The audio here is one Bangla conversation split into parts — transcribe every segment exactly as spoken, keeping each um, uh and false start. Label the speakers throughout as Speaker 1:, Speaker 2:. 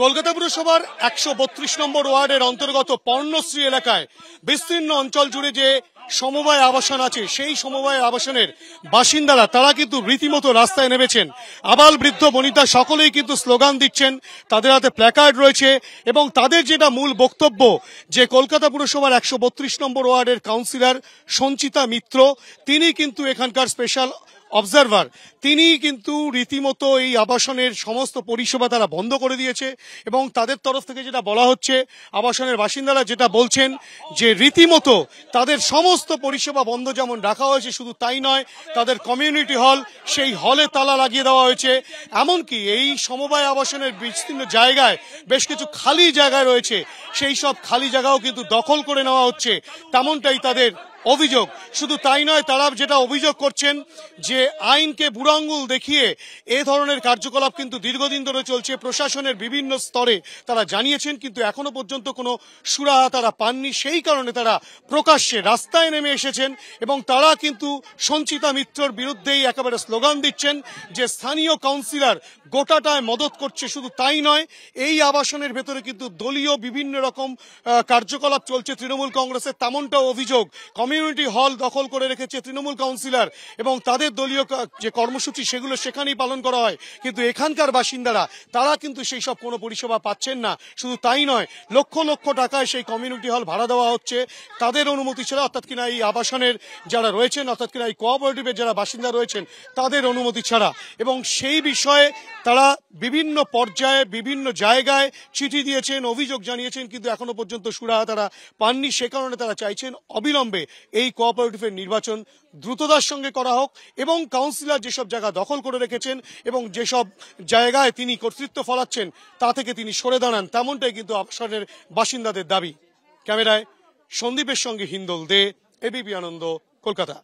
Speaker 1: কলকাতা পুরসভার একশো বত্রিশ নম্বর ওয়ার্ডের অন্তর্গত পর্ণশ্রী এলাকায় বিস্তীর্ণ অঞ্চল জুড়ে যে সমবায় আবাসন আছে সেই সমবায় আবাসনের বাসিন্দারা তারা কিন্তু রীতিমতো রাস্তায় নেমেছেন। আবাল বৃদ্ধ বনিতা সকলেই কিন্তু স্লোগান দিচ্ছেন, তাদের হাতে প্ল্যাকার্ড রয়েছে এবং তাদের যেটা মূল বক্তব্য যে কলকাতা পুরসভার একশো বত্রিশ নম্বর ওয়ার্ডের কাউন্সিলর সঞ্চিতা মিত্র তিনি কিন্তু এখানকার স্পেশাল অবজারভার, তিনি কিন্তু রীতিমতো এই আবাসনের সমস্ত পরিষেবা তারা বন্ধ করে দিয়েছে এবং তাদের তরফ থেকে যেটা বলা হচ্ছে, আবাসনের বাসিন্দারা যেটা বলছেন যে রীতিমতো তাদের সমস্ত পরিষেবা বন্ধ যেমন রাখা হয়েছে, শুধু তাই নয় তাদের কমিউনিটি হল সেই হলে তালা লাগিয়ে দেওয়া হয়েছে। এমনকি এই সমবায় আবাসনের বিস্তীর্ণ জায়গায় বেশ কিছু খালি জায়গায় রয়েছে, সেই সব খালি জায়গাও কিন্তু দখল করে নেওয়া হচ্ছে, তেমনটাই তাদের অভিযোগ। শুধু তাই নয়, তারা যেটা অভিযোগ করছেন যে আইনকে বুড়াঙ্গুল দেখিয়ে এ ধরনের কার্যকলাপ কিন্তু দীর্ঘদিন ধরে চলছে। প্রশাসনের বিভিন্ন স্তরে তারা জানিয়েছেন কিন্তু এখনো পর্যন্ত কোনো সুরাহা তারা পাননি, সেই কারণে তারা প্রকাশ্যে রাস্তায় নেমে এসেছেন এবং তারা কিন্তু সঞ্চিতা মিত্রর বিরুদ্ধেই একেবারে স্লোগান দিচ্ছেন যে স্থানীয় কাউন্সিলর গোটাটায় মদত করছে। শুধু তাই নয়, এই আবাসনের ভেতরে কিন্তু দলীয় বিভিন্ন রকম কার্যকলাপ চলছে তৃণমূল কংগ্রেসের, তেমনটাও অভিযোগ। কমিউনিটি হল দখল করে রেখেছে তৃণমূল কাউন্সিলর এবং তাদের দলীয় যে কর্মসূচি সেগুলো সেখানেই পালন করা হয়, কিন্তু এখানকার বাসিন্দারা তারা কিন্তু সেই সব কোনো পরিষেবা পাচ্ছেন না। শুধু তাই নয়, লক্ষ লক্ষ টাকায় সেই কমিউনিটি হল ভাড়া দেওয়া হচ্ছে তাদের অনুমতি ছাড়া, অর্থাৎ কিনা এই আবাসনের যারা রয়েছেন, অর্থাৎ কিনা এই কোঅপারেটিভের যারা বাসিন্দা রয়েছেন তাদের অনুমতি ছাড়া। এবং সেই বিষয়ে তারা বিভিন্ন পর্যায়ে বিভিন্ন জায়গায় চিঠি দিয়েছেন, অভিযোগ জানিয়েছেন, কিন্তু এখনো পর্যন্ত সুরাহা তারা পাননি। সে কারণে তারা চাইছেন অবিলম্বে এই কোঅপারেটিভের নির্বাচন দ্রুততার সঙ্গে করা হোক এবং কাউন্সিলর যেসব জায়গা দখল করে রেখেছেন এবং যেসব জায়গায় তিনি কর্তৃত্ব ফলাচ্ছেন তা থেকে তিনি সরে দাঁড়ান, তেমনটাই কিন্তু আবাসনের বাসিন্দাদের দাবি। ক্যামেরায় সন্দীপের সঙ্গে হিন্দল দে, এবিপি আনন্দ, কলকাতা।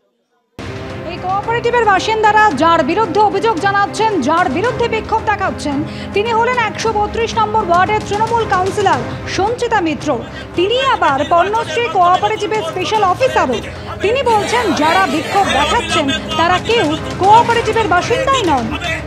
Speaker 2: এই কোঅপারেটিভের বাসিন্দারা যার বিরুদ্ধে অভিযোগ জানাচ্ছেন, যার বিরুদ্ধে বিক্ষোভ দেখাচ্ছেন, তিনি হলেন একশো বত্রিশ নম্বর ওয়ার্ডের তৃণমূল কাউন্সিলর সঞ্চিতা মিত্র। তিনি আবার পর্ণশ্রী কোঅপারেটিভের স্পেশাল অফিসারও। তিনি বলছেন যারা বিক্ষোভ দেখাচ্ছেন তারা কেউ কোঅপারেটিভের বাসিন্দাই নন।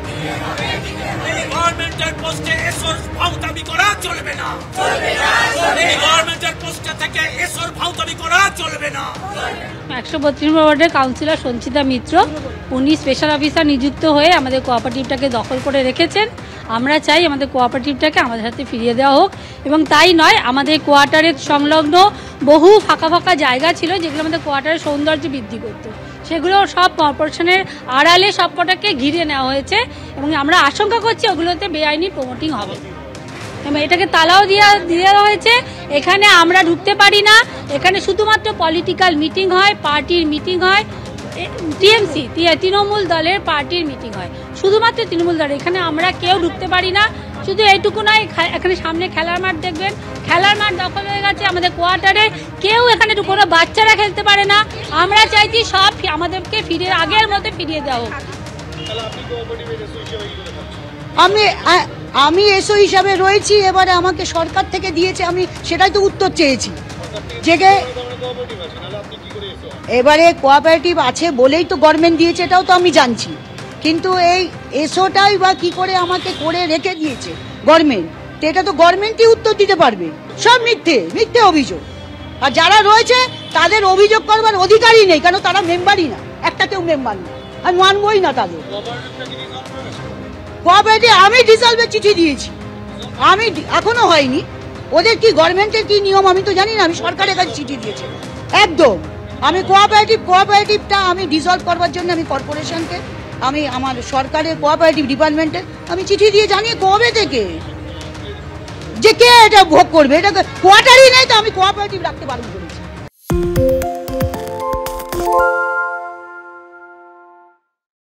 Speaker 3: গভর্নমেন্টের পোস্টে এসোর ভাউতামি করা চলবে না, গভর্নমেন্টের পোস্টে থেকে এসোর ভাউতামি করা চলবে না।
Speaker 4: একশো বত্রিশ ওয়ার্ডের কাউন্সিলর সঞ্চিতা মিত্র, উনি স্পেশাল অফিসার নিযুক্ত হয়ে আমাদের কোঅপারেটিভটাকে দখল করে রেখেছেন। আমরা চাই আমাদের কোঅপারেটিভটাকে আমাদের হাতে ফিরিয়ে দেওয়া হোক এবং তাই নয়, আমাদের কোয়ার্টারের সংলগ্ন বহু ফাঁকা ফাঁকা জায়গা ছিল যেগুলো আমাদের কোয়ার্টারের সৌন্দর্য বৃদ্ধি করত, সেগুলো সব কর্পোরেশনের আড়ালে সবকটাকে ঘিরে নেওয়া হয়েছে এবং আমরা আশঙ্কা করছি ওগুলোতে বেআইনি প্রমোটিং হবে এবং এটাকে তালাও দিয়ে দেওয়া হয়েছে। এখানে আমরা ঢুকতে পারি না, এখানে শুধুমাত্র পলিটিক্যাল মিটিং হয়, পার্টির মিটিং হয়, টিএমসি তৃণমূল দলের পার্টির মিটিং হয়, শুধুমাত্র তৃণমূল দল। এখানে আমরা কেউ ঢুকতে পারি না। শুধু এইটুকু নয়, এখানে সামনে খেলার মাঠ দেখবেন, খেলার মাঠ দখল হয়ে গেছে আমাদের কোয়ার্টারে, কেউ এখানে কোনো বাচ্চারা খেলতে পারে না। আমরা চাইছি সব আমাদেরকে ফিরে আগের মতো ফিরিয়ে দেওয়া হোক।
Speaker 5: আমি আমি এসও হিসাবে রয়েছি, এবারে আমাকে সরকার থেকে দিয়েছে, আমি সেটাই তো উত্তর চেয়েছি। জেগে এবারে কোঅপারেটিভ আছে বলেই তো গভর্নমেন্ট দিয়েছে, এটাও তো আমি জানছি, কিন্তু এই এসওটাই বা কি করে আমাকে করে রেখে দিয়েছে গভর্নমেন্ট, এটা তো গভর্নমেন্টই উত্তর দিতে পারবে। সব মিথ্যে মিথ্যে অভিযোগ, আর যারা রয়েছে তাদের অভিযোগ করবার অধিকারই নেই, কেন তারা মেম্বারই না, একটা কেউ মেম্বার না, আমি মানবই না তাদের। কোঅপারেটিভ আমি ডিসলভের চিঠি দিয়েছি, আমি এখনো হয়নি। ওদের কি গভর্নমেন্টের কি নিয়ম আমি তো জানি না, আমি সরকারের কাছে চিঠি দিয়েছি একদম। আমি কোঅপারেটিভ কোঅপারেটিভটা আমি ডিসলভ করবার জন্য আমি কর্পোরেশনকে, আমি আমার সরকারের কোঅপারেটিভ ডিপার্টমেন্টে আমি চিঠি দিয়ে জানিয়ে কবে থেকে যে কে এটা ভোগ করবে, এটা কোয়ার্টারই নেই তো আমি কোঅপারেটিভ রাখতে পারবো বলেছি।